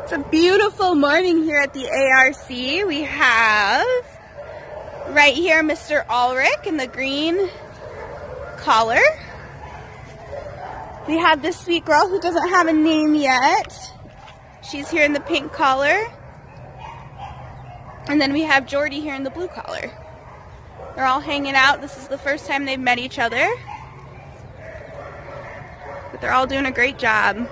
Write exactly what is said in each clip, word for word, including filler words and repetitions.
It's a beautiful morning here at the A R C. We have right here Mister Ulrich in the green collar. We have this sweet girl who doesn't have a name yet. She's here in the pink collar. And then we have Jordy here in the blue collar. They're all hanging out. This is the first time they've met each other. But they're all doing a great job.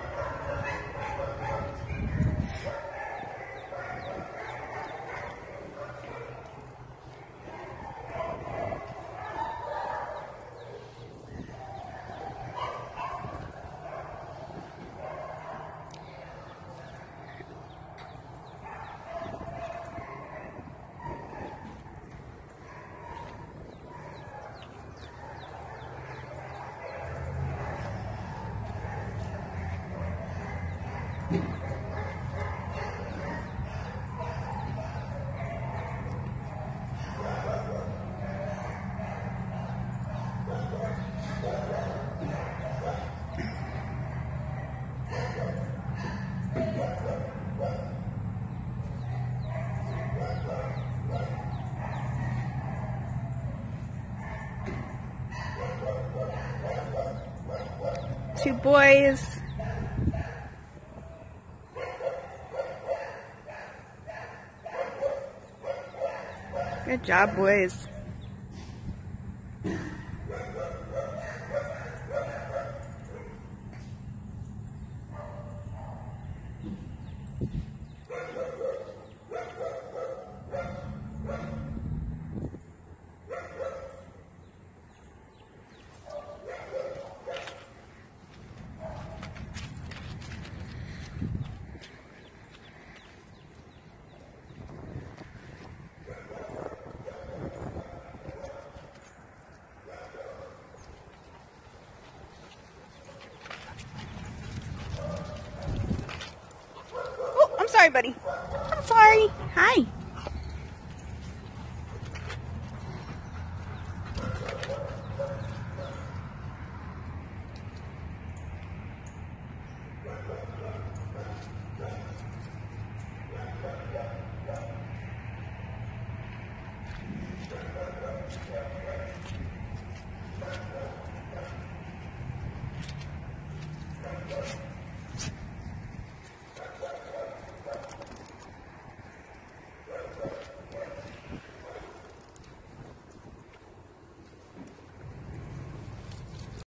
Two boys. Good job, boys. Sorry, buddy. I'm sorry. Hi.